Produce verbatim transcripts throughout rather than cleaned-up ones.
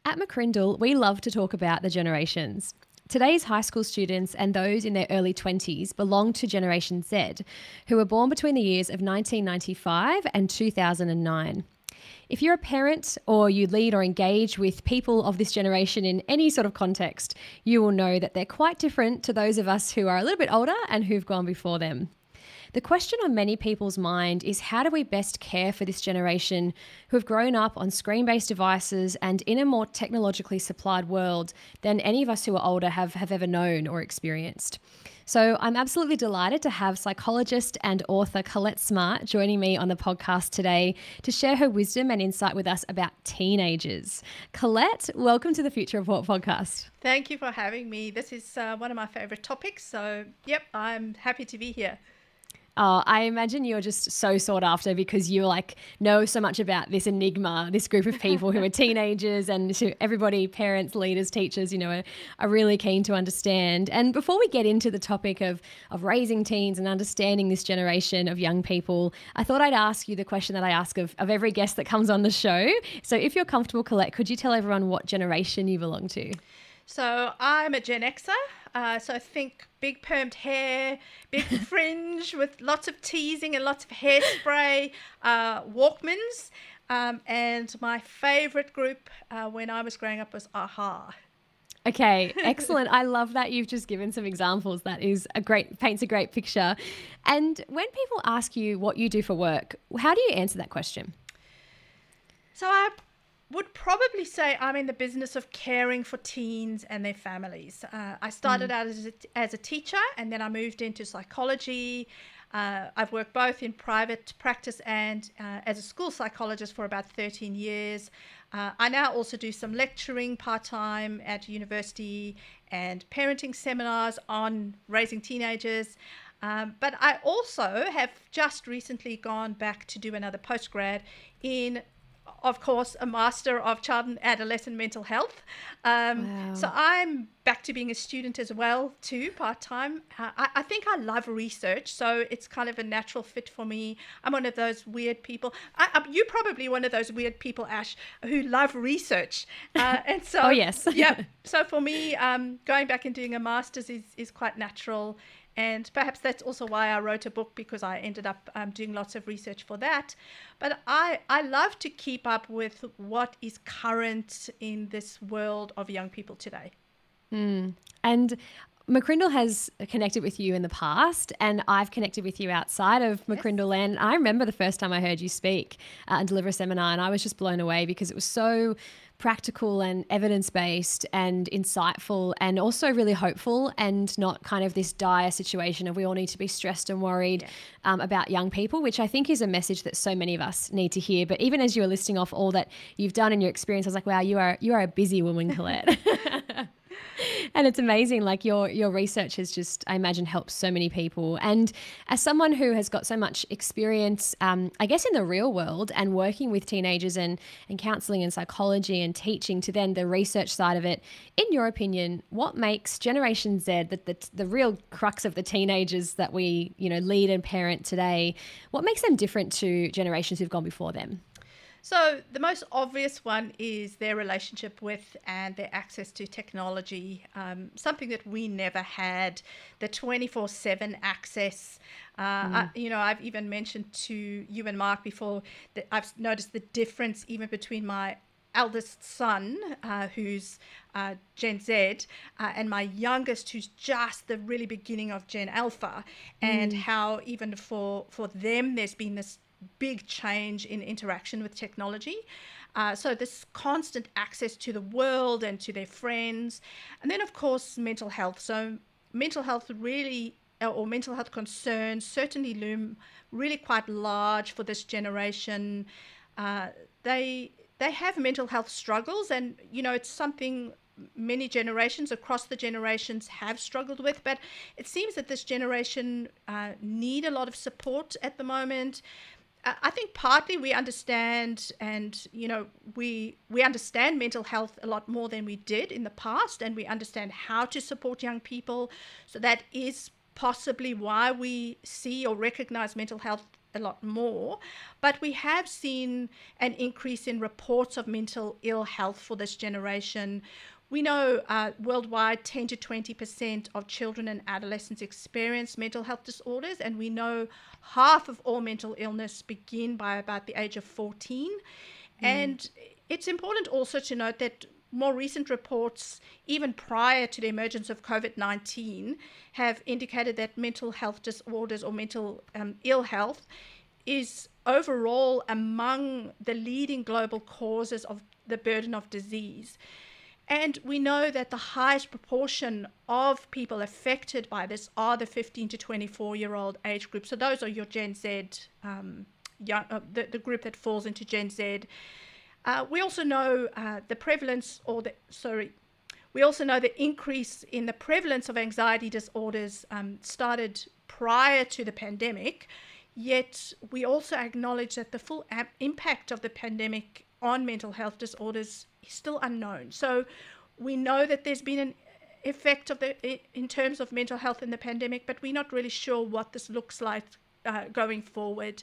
At McCrindle, we love to talk about the generations. Today's high school students and those in their early twenties belong to Generation Z, who were born between the years of nineteen ninety-five and two thousand nine. If you're a parent or you lead or engage with people of this generation in any sort of context, you will know that they're quite different to those of us who are a little bit older and who've gone before them. The question on many people's mind is, how do we best care for this generation who have grown up on screen-based devices and in a more technologically supplied world than any of us who are older have, have ever known or experienced? So I'm absolutely delighted to have psychologist and author Collett Smart joining me on the podcast today to share her wisdom and insight with us about teenagers. Collett, welcome to the Future Report podcast. Thank you for having me. This is uh, one of my favorite topics. So, yep, I'm happy to be here. Oh, I imagine you're just so sought after because you like know so much about this enigma, this group of people who are teenagers and who everybody, parents, leaders, teachers, you know, are, are really keen to understand. And before we get into the topic of, of raising teens and understanding this generation of young people, I thought I'd ask you the question that I ask of, of every guest that comes on the show. So if you're comfortable, Collett, could you tell everyone what generation you belong to? So I'm a Gen Xer. Uh, so I think big permed hair, big fringe with lots of teasing and lots of hairspray, uh, Walkmans. Um, and my favorite group uh, when I was growing up was a-ha. Okay, excellent. I love that you've just given some examples. That is a great, paints a great picture. And when people ask you what you do for work, how do you answer that question? So I would probably say I'm in the business of caring for teens and their families. Uh, I started mm. out as a, as a teacher, and then I moved into psychology. Uh, I've worked both in private practice and uh, as a school psychologist for about thirteen years. Uh, I now also do some lecturing part-time at university and parenting seminars on raising teenagers. Um, but I also have just recently gone back to do another postgrad in, of course, a master of child and adolescent mental health. Um, wow. So I'm back to being a student as well, too, part-time. Uh, I, I think I love research, so it's kind of a natural fit for me. I'm one of those weird people. I, I, you're probably one of those weird people, Ash, who love research. Uh, and so, oh, yes. yeah. So for me, um, going back and doing a master's is, is quite natural. And perhaps that's also why I wrote a book, because I ended up um, doing lots of research for that. But I, I love to keep up with what is current in this world of young people today. Mm. And McCrindle has connected with you in the past, and I've connected with you outside of McCrindle land. Yes. I remember the first time I heard you speak uh, and deliver a seminar, and I was just blown away because it was so practical and evidence-based and insightful and also really hopeful, and not kind of this dire situation of we all need to be stressed and worried yeah. um, about young people, which I think is a message that so many of us need to hear. But even as you were listing off all that you've done in your experience, I was like, wow, you are you are a busy woman, Collett. And it's amazing, like your your research has just, I imagine, helped so many people. And as someone who has got so much experience, um, I guess, in the real world and working with teenagers and, and counselling and psychology and teaching, to then the research side of it, in your opinion, what makes Generation Z, the, the, the real crux of the teenagers that we, you know, lead and parent today, what makes them different to generations who've gone before them? So the most obvious one is their relationship with and their access to technology, um, something that we never had, the twenty-four seven access. Uh, mm. I, you know, I've even mentioned to you and Mark before that I've noticed the difference even between my eldest son, uh, who's uh, Gen Z, uh, and my youngest, who's just the really beginning of Gen Alpha, and mm. how even for, for them there's been this big change in interaction with technology. Uh, so this constant access to the world and to their friends. And then, of course, mental health. So mental health really, or mental health concerns certainly loom really quite large for this generation. Uh, they they have mental health struggles, and, you know, it's something many generations across the generations have struggled with, but it seems that this generation uh, need a lot of support at the moment. I think partly we understand, and, you know, we we understand mental health a lot more than we did in the past, and we understand how to support young people. So that is possibly why we see or recognize mental health a lot more. But we have seen an increase in reports of mental ill health for this generation. We know uh, worldwide ten to twenty percent of children and adolescents experience mental health disorders, and we know half of all mental illness begin by about the age of fourteen. Mm. And it's important also to note that more recent reports, even prior to the emergence of COVID nineteen, have indicated that mental health disorders or mental um, ill health is overall among the leading global causes of the burden of disease. And we know that the highest proportion of people affected by this are the fifteen to twenty-four year old age group. So those are your Gen Z, um, young, uh, the, the group that falls into Gen Z. Uh, we also know uh, the prevalence or the, sorry, we also know the increase in the prevalence of anxiety disorders um, started prior to the pandemic, yet we also acknowledge that the full ap- impact of the pandemic on mental health disorders is still unknown. So we know that there's been an effect of the in terms of mental health in the pandemic, but we're not really sure what this looks like uh, going forward.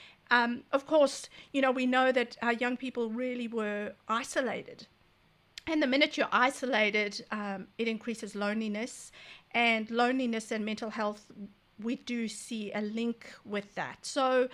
Um, of course, you know, we know that our young people really were isolated. And the minute you're isolated, um, it increases loneliness. And loneliness and mental health, we do see a link with that. So,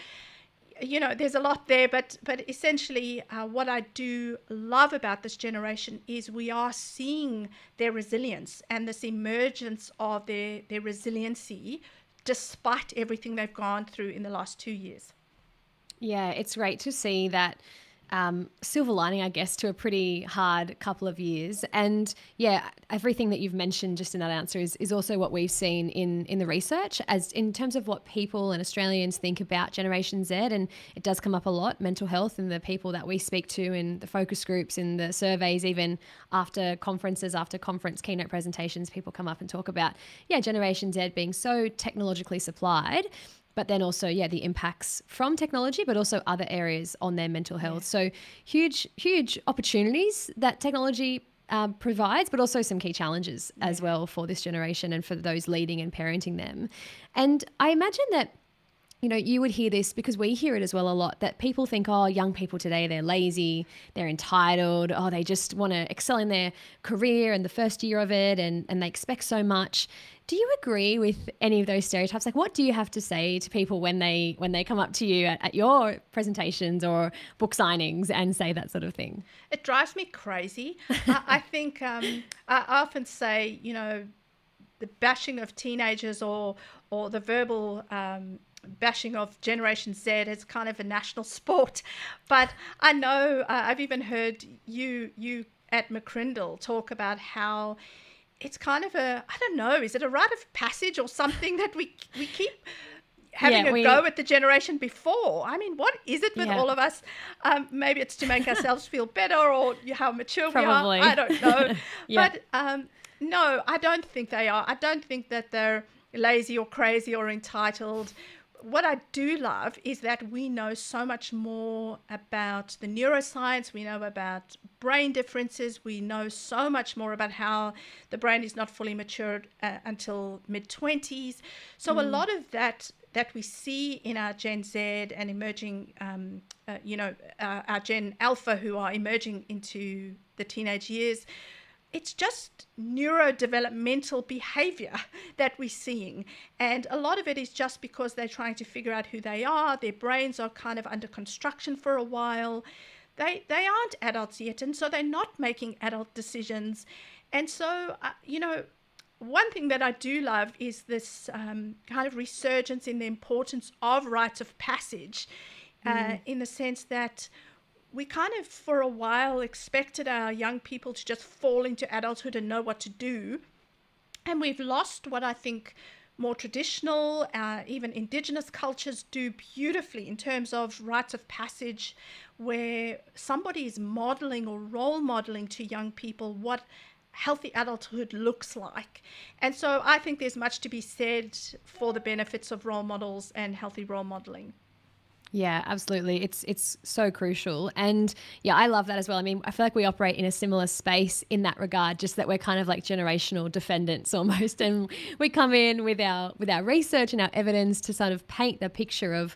you know, there's a lot there, but but essentially uh, what I do love about this generation is we are seeing their resilience and this emergence of their, their resiliency despite everything they've gone through in the last two years. Yeah, it's great to see that um, silver lining, I guess, to a pretty hard couple of years. And yeah, everything that you've mentioned just in that answer is, is also what we've seen in, in the research as in terms of what people and Australians think about Generation Z. And it does come up a lot, mental health, and the people that we speak to in the focus groups, in the surveys, even after conferences, after conference keynote presentations, people come up and talk about, yeah, Generation Z being so technologically supplied. But then also, yeah, the impacts from technology, but also other areas on their mental health. Yeah. So huge, huge opportunities that technology um, provides, but also some key challenges yeah. as well for this generation and for those leading and parenting them. And I imagine that, you know, you would hear this because we hear it as well a lot, that people think, oh, young people today, they're lazy, they're entitled, oh, they just want to excel in their career and the first year of it, and, and they expect so much. Do you agree with any of those stereotypes? Like, what do you have to say to people when they when they come up to you at, at your presentations or book signings and say that sort of thing? It drives me crazy. I, I think um, I often say, you know, the bashing of teenagers or or the verbal um, bashing of Generation Z is kind of a national sport. But I know uh, I've even heard you you at McCrindle talk about how it's kind of a, I don't know, is it a rite of passage or something that we we keep having yeah, a we, go at the generation before? I mean, what is it with yeah. all of us? Um, maybe it's to make ourselves feel better or how mature Probably. we are. I don't know. yeah. But um, no, I don't think they are. I don't think that they're lazy or crazy or entitled. What I do love is that we know so much more about the neuroscience. We know about brain differences. We know so much more about how the brain is not fully matured uh, until mid-twenties. So mm. a lot of that that we see in our Gen Z and emerging, um, uh, you know, uh, our Gen Alpha who are emerging into the teenage years, it's just neurodevelopmental behavior that we're seeing. And a lot of it is just because they're trying to figure out who they are. Their brains are kind of under construction for a while. They they aren't adults yet, and so they're not making adult decisions. And so, uh, you know, one thing that I do love is this um, kind of resurgence in the importance of rites of passage, uh, mm. in the sense that we kind of, for a while, expected our young people to just fall into adulthood and know what to do. And we've lost what I think more traditional, uh, even Indigenous cultures do beautifully in terms of rites of passage, where somebody is modeling or role modeling to young people what healthy adulthood looks like. And so I think there's much to be said for the benefits of role models and healthy role modeling. Yeah, absolutely. It's it's so crucial. And yeah, I love that as well. I mean, I feel like we operate in a similar space in that regard, just that we're kind of like generational defendants almost. And we come in with our with our research and our evidence to sort of paint the picture of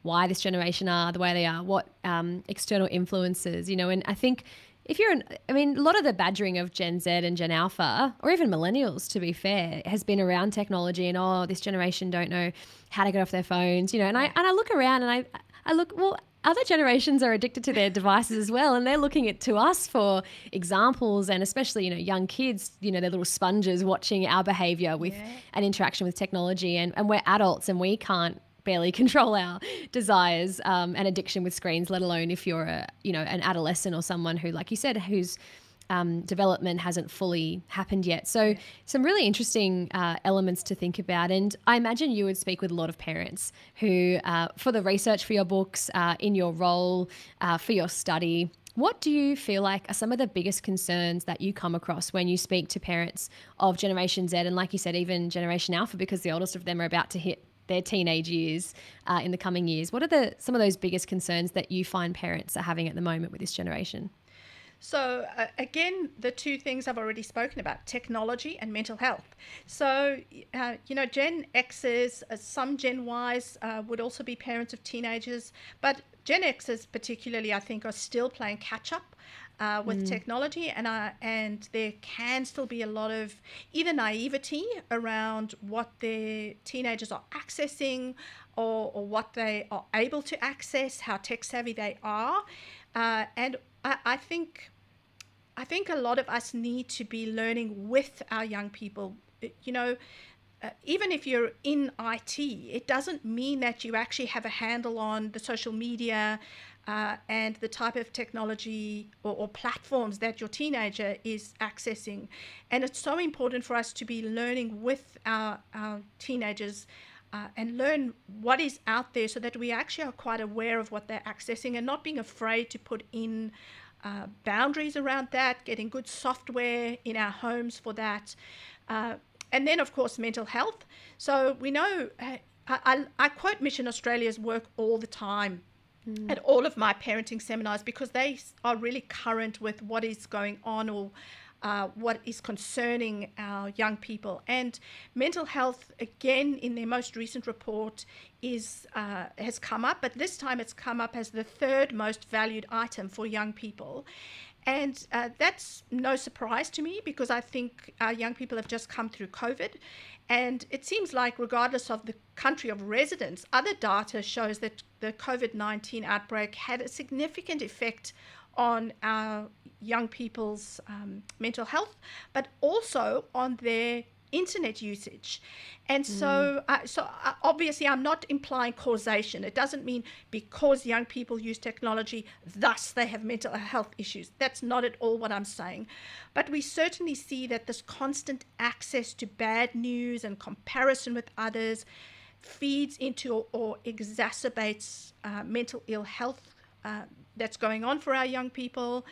why this generation are the way they are, what um, external influences, you know, and I think if you're an, I mean, a lot of the badgering of Gen Z and Gen Alpha, or even millennials, to be fair, has been around technology and, oh, this generation don't know how to get off their phones, you know, and I, and I look around and I, I look, well, other generations are addicted to their devices as well, and they're looking at to us for examples, and especially, you know, young kids, you know, they're little sponges watching our behavior with Yeah. an interaction with technology, and, and we're adults and we can't barely control our desires um, and addiction with screens, let alone if you're a, you know, an adolescent or someone who, like you said, whose um, development hasn't fully happened yet. So Yeah. some really interesting uh, elements to think about. And I imagine you would speak with a lot of parents who, uh, for the research for your books, uh, in your role, uh, for your study, what do you feel like are some of the biggest concerns that you come across when you speak to parents of Generation Z and, like you said, even Generation Alpha, because the oldest of them are about to hit their teenage years uh, in the coming years? What are the some of those biggest concerns that you find parents are having at the moment with this generation? So uh, again, the two things I've already spoken about, technology and mental health. So, uh, you know, Gen X's, uh, some Gen Ys uh, would also be parents of teenagers, but Gen X's particularly, I think, are still playing catch up uh, with mm. technology, and uh, and there can still be a lot of either naivety around what their teenagers are accessing, or, or what they are able to access, how tech savvy they are, uh, and I, I think. I think a lot of us need to be learning with our young people. You know, uh, even if you're in I T, it doesn't mean that you actually have a handle on the social media uh, and the type of technology or, or platforms that your teenager is accessing. And it's so important for us to be learning with our, our teenagers uh, and learn what is out there so that we actually are quite aware of what they're accessing and not being afraid to put in Uh, boundaries around that, getting good software in our homes for that. Uh, and then, of course, mental health. So we know, uh, I, I, I quote Mission Australia's work all the time mm. at all of my parenting seminars, because they are really current with what is going on or uh, what is concerning our young people. And mental health, again, in their most recent report, is uh, has come up, but this time it's come up as the third most valued item for young people. And uh, that's no surprise to me, because I think our young people have just come through COVID. And it seems like, regardless of the country of residence, other data shows that the COVID nineteen outbreak had a significant effect on our young people's um, mental health, but also on their internet usage. And so mm. uh, so uh, obviously I'm not implying causation. It doesn't mean because young people use technology, thus they have mental health issues. That's not at all what I'm saying. But we certainly see that this constant access to bad news and comparison with others feeds into or, or exacerbates uh, mental ill health uh, that's going on for our young people.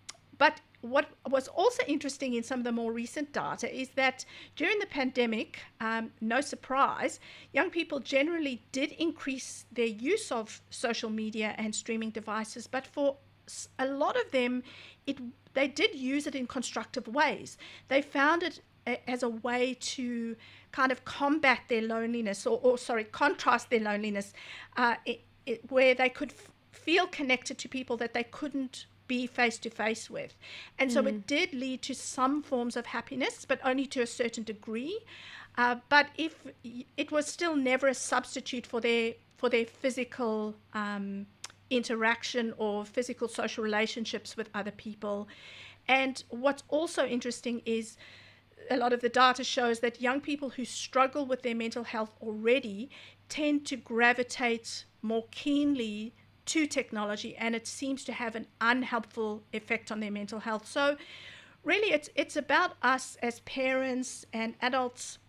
But what was also interesting in some of the more recent data is that during the pandemic, um, no surprise, young people generally did increase their use of social media and streaming devices, but for a lot of them, it they did use it in constructive ways. They found it a, as a way to kind of combat their loneliness, or, or sorry, contrast their loneliness, uh, it, it, where they could f- feel connected to people that they couldn't be face-to-face with. And so mm. it did lead to some forms of happiness, but only to a certain degree. Uh, but if it was still never a substitute for their for their physical um, interaction or physical social relationships with other people. And what's also interesting is a lot of the data shows that young people who struggle with their mental health already tend to gravitate more keenly to technology, and it seems to have an unhelpful effect on their mental health. So really it's it's about us as parents and adults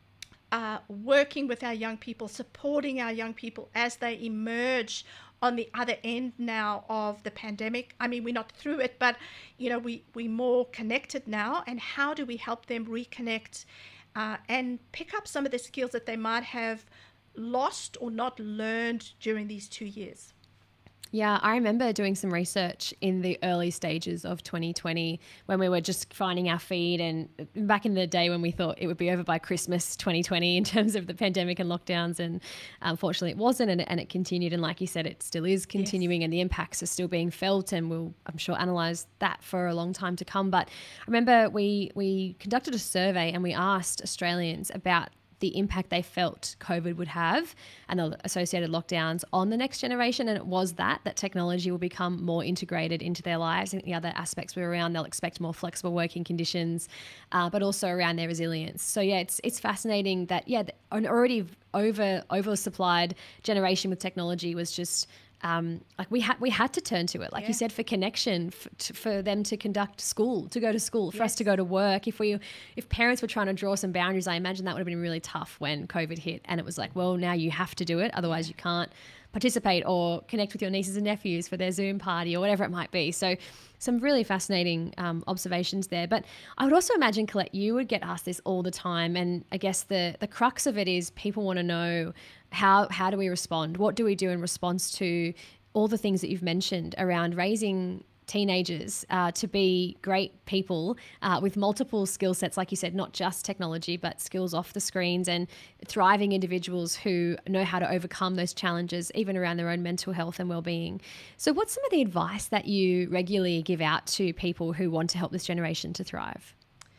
uh, working with our young people, supporting our young people as they emerge on the other end now of the pandemic. I mean, we're not through it, but you know, we we're more connected now, and how do we help them reconnect uh, and pick up some of the skills that they might have lost or not learned during these two years? Yeah, I remember doing some research in the early stages of twenty twenty when we were just finding our feet, and back in the day when we thought it would be over by Christmas twenty twenty in terms of the pandemic and lockdowns, and unfortunately it wasn't, and, and it continued, and like you said, it still is continuing, yes. and the impacts are still being felt, and we'll, I'm sure, analyse that for a long time to come. But I remember we, we conducted a survey and we asked Australians about the impact they felt COVID would have and the associated lockdowns on the next generation. And it was that, that technology will become more integrated into their lives. And the other aspects were around they'll expect more flexible working conditions, uh, but also around their resilience. So yeah, it's it's fascinating that, yeah, an already over oversupplied generation with technology was just Um, like we had we had to turn to it, like yeah. you said, for connection, for, to, for them to conduct school, to go to school, for yes. us to go to work. If we, if parents were trying to draw some boundaries, I imagine that would have been really tough when COVID hit, and it was like, well, now you have to do it, otherwise you can't participate or connect with your nieces and nephews for their Zoom party or whatever it might be. So some really fascinating um, observations there. But I would also imagine, Collett, you would get asked this all the time. And I guess the the crux of it is people want to know how how do we respond? What do we do in response to all the things that you've mentioned around raising teenagers uh, to be great people uh, with multiple skill sets, like you said, not just technology, but skills off the screens, and thriving individuals who know how to overcome those challenges, even around their own mental health and well-being. So what's some of the advice that you regularly give out to people who want to help this generation to thrive?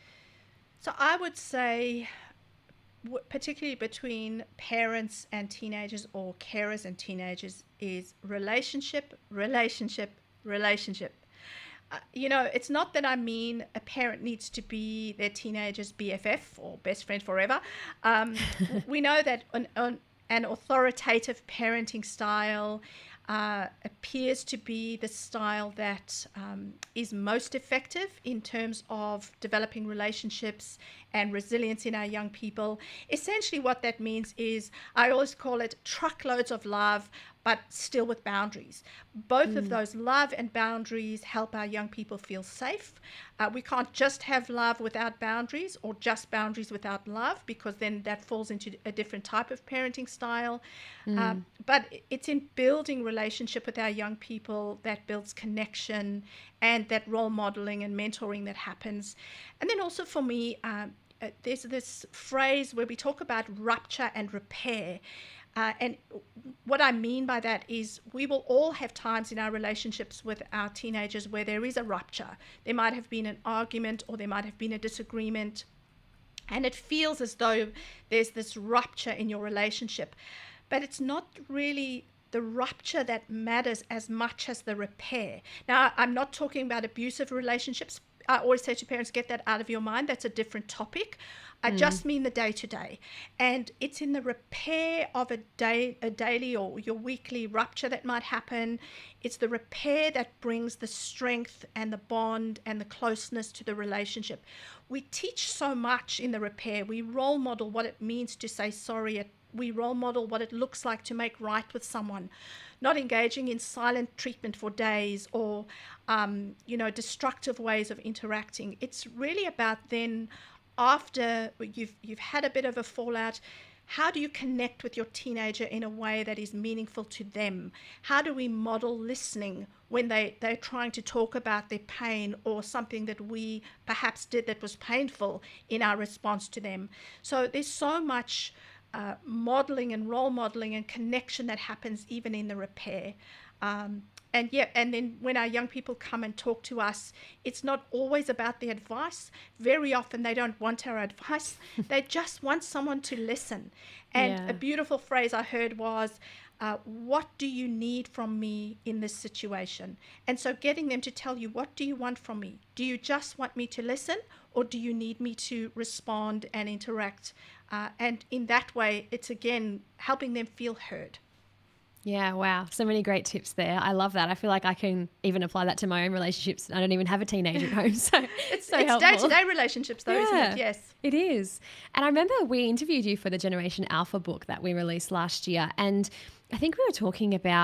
So I would say, particularly between parents and teenagers, or carers and teenagers, is relationship, relationship, relationship. Uh, you know, it's not that I mean a parent needs to be their teenager's B F F or best friend forever. Um, we know that an, an, an authoritative parenting style uh, appears to be the style that um, is most effective in terms of developing relationships and resilience in our young people. Essentially what that means is, I always call it truckloads of love, but still with boundaries. Both mm. of those, love and boundaries, help our young people feel safe. Uh, we can't just have love without boundaries, or just boundaries without love, because then that falls into a different type of parenting style. Mm. Um, but it's in building relationship with our young people that builds connection, and that role modeling and mentoring that happens. And then also for me, um, uh, there's this phrase where we talk about rupture and repair. Uh, and what I mean by that is, we will all have times in our relationships with our teenagers where there is a rupture. There might have been an argument, or there might have been a disagreement, and it feels as though there's this rupture in your relationship. But it's not really the rupture that matters as much as the repair. Now, I'm not talking about abusive relationships. I always say to parents, get that out of your mind. That's a different topic. I mm. just mean the day-to-day. And it's in the repair of a day, a daily or your weekly rupture that might happen. It's the repair that brings the strength and the bond and the closeness to the relationship. We teach so much in the repair. We role model what it means to say sorry. We role model what it looks like to make right with someone, not engaging in silent treatment for days, or, um, you know, destructive ways of interacting. It's really about then, after you've you've had a bit of a fallout, how do you connect with your teenager in a way that is meaningful to them? How do we model listening when they, they're trying to talk about their pain, or something that we perhaps did that was painful in our response to them? So there's so much uh, modeling and role modeling and connection that happens even in the repair. Um, And yeah, and then when our young people come and talk to us, it's not always about the advice. Very often they don't want our advice. They just want someone to listen. And yeah. a beautiful phrase I heard was, uh, what do you need from me in this situation? And so getting them to tell you, what do you want from me? Do you just want me to listen, or do you need me to respond and interact? Uh, and in that way, it's again helping them feel heard. Yeah, wow. So many great tips there. I love that. I feel like I can even apply that to my own relationships. I don't even have a teenager at home, so it's so it's helpful. day-to-day relationships though, yeah, isn't it? Yes. It is. And I remember we interviewed you for the Generation Alpha book that we released last year, and I think we were talking about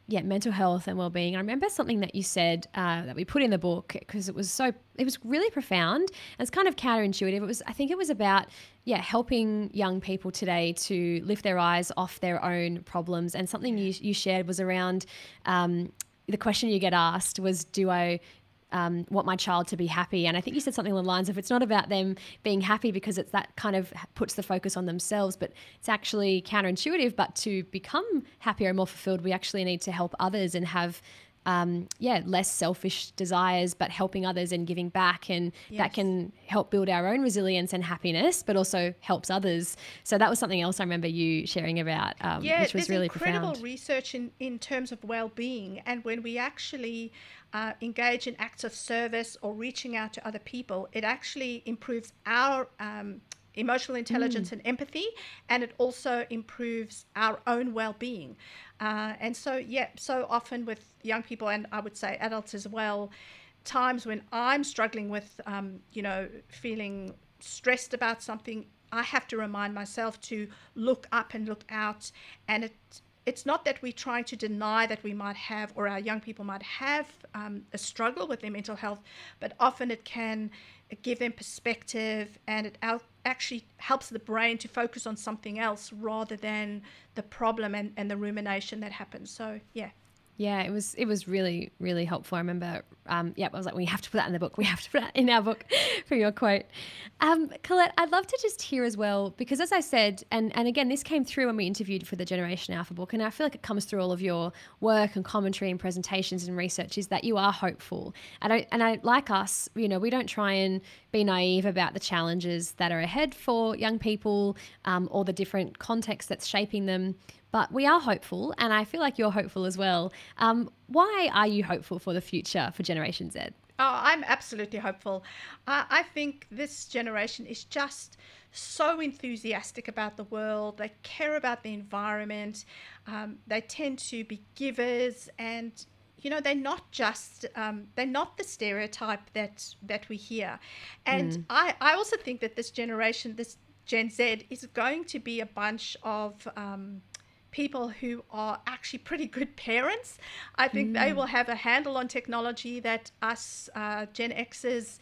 yeah, mental health and well-being. I remember something that you said uh, that we put in the book because it was so, it was really profound. It's kind of counterintuitive. It was, I think it was about, yeah, helping young people today to lift their eyes off their own problems. And something you, you shared was around um, the question you get asked was, do I Um, want my child to be happy? And I think you said something along the lines of, it's not about them being happy because it's that kind of puts the focus on themselves, but it's actually counterintuitive. But to become happier and more fulfilled, we actually need to help others and have um, yeah, less selfish desires, but helping others and giving back. And Yes. that can help build our own resilience and happiness, but also helps others. So that was something else I remember you sharing about, um, Yeah, which was there's really incredible profound. research in, in terms of well-being, and when we actually uh, engage in acts of service or reaching out to other people, it actually improves our um, emotional intelligence Mm. and empathy, and it also improves our own well-being. Uh, and so, yeah, so often with young people, and I would say adults as well, times when I'm struggling with, um, you know, feeling stressed about something, I have to remind myself to look up and look out. And it, it's not that we're trying to deny that we might have, or our young people might have um, a struggle with their mental health, but often it can give them perspective, and it out, actually helps the brain to focus on something else rather than the problem and, and the rumination that happens. So, yeah. Yeah, it was it was really, really helpful. I remember, um, yeah, I was like, we have to put that in the book. We have to put that in our book for your quote. Um, Collett, I'd love to just hear as well, because as I said, and, and again, this came through when we interviewed for the Generation Alpha book, and I feel like it comes through all of your work and commentary and presentations and research, is that you are hopeful. And I, and I, like us, you know, we don't try and be naive about the challenges that are ahead for young people um, or the different contexts that's shaping them. But we are hopeful, and I feel like you're hopeful as well. Um, why are you hopeful for the future for Generation Z? Oh, I'm absolutely hopeful. Uh, I think this generation is just so enthusiastic about the world. They care about the environment. Um, they tend to be givers, and you know, they're not just um, they're not the stereotype that that we hear. And Mm. I I also think that this generation, this Gen Z, is going to be a bunch of um, people who are actually pretty good parents. I think Mm. they will have a handle on technology that us uh, Gen Xers,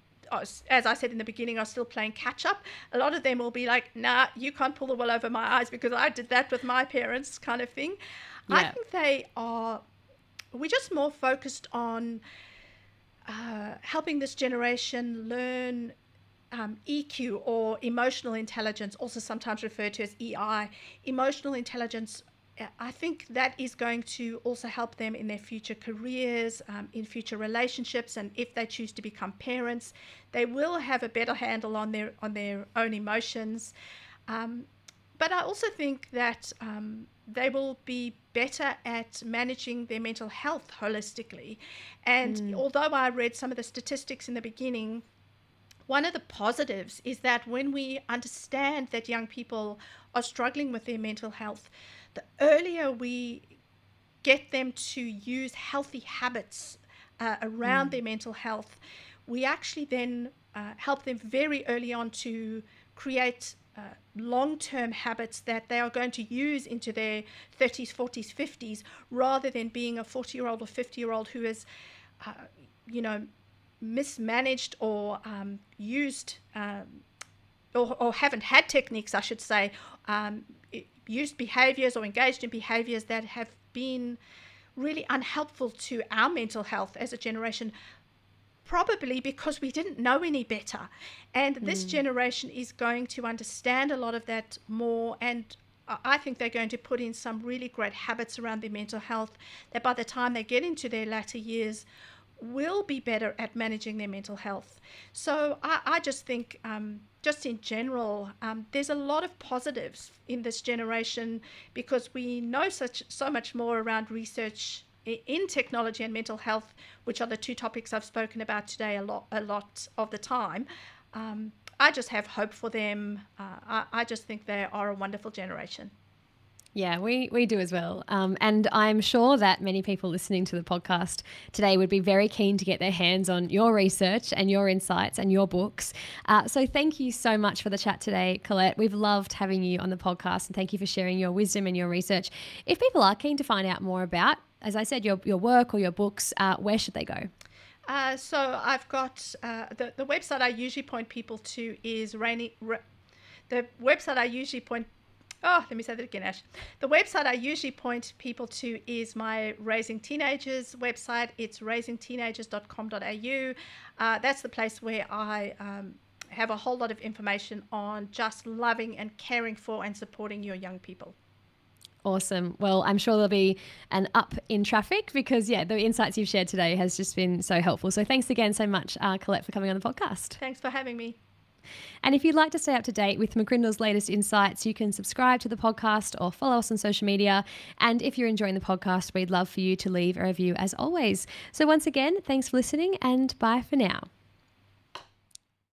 as I said in the beginning, are still playing catch up. A lot of them will be like, nah, you can't pull the wool over my eyes because I did that with my parents, kind of thing. I Yeah. think they are, we're just more focused on uh, helping this generation learn Um, E Q, or emotional intelligence, also sometimes referred to as E I. Emotional intelligence, I think that is going to also help them in their future careers, um, in future relationships, and if they choose to become parents, they will have a better handle on their on their own emotions. Um, but I also think that um, they will be better at managing their mental health holistically. And Mm. although I read some of the statistics in the beginning, one of the positives is that when we understand that young people are struggling with their mental health, the earlier we get them to use healthy habits uh, around Mm. their mental health, we actually then uh, help them very early on to create uh, long-term habits that they are going to use into their thirties, forties, fifties, rather than being a forty-year-old or fifty-year-old who is, uh, you know, mismanaged or um, used um, or, or haven't had techniques, I should say, um, used behaviors or engaged in behaviors that have been really unhelpful to our mental health as a generation, probably because we didn't know any better. And this Mm. generation is going to understand a lot of that more, and I think they're going to put in some really great habits around their mental health that by the time they get into their latter years will be better at managing their mental health. So I, I just think, um, just in general, um, there's a lot of positives in this generation because we know such so much more around research in technology and mental health, which are the two topics I've spoken about today a lot, a lot of the time. Um, I just have hope for them. Uh, I, I just think they are a wonderful generation. Yeah, we, we do as well. Um, and I'm sure that many people listening to the podcast today would be very keen to get their hands on your research and your insights and your books. Uh, so thank you so much for the chat today, Collett. We've loved having you on the podcast, and thank you for sharing your wisdom and your research. If people are keen to find out more about as I said, your, your work or your books, uh, where should they go? Uh, so I've got uh, the, the website I usually point people to is Rainy, Ra- the website I usually point Oh, let me say that again, Ash. The website I usually point people to is my Raising Teenagers website. It's raising teenagers dot com dot a u. Uh, that's the place where I um, have a whole lot of information on just loving and caring for and supporting your young people. Awesome. Well, I'm sure there'll be an up in traffic because, yeah, the insights you've shared today has just been so helpful. So thanks again so much, uh, Collett, for coming on the podcast. Thanks for having me. And if you'd like to stay up to date with McCrindle's latest insights, you can subscribe to the podcast or follow us on social media. And if you're enjoying the podcast, we'd love for you to leave a review as always. So once again, thanks for listening and bye for now.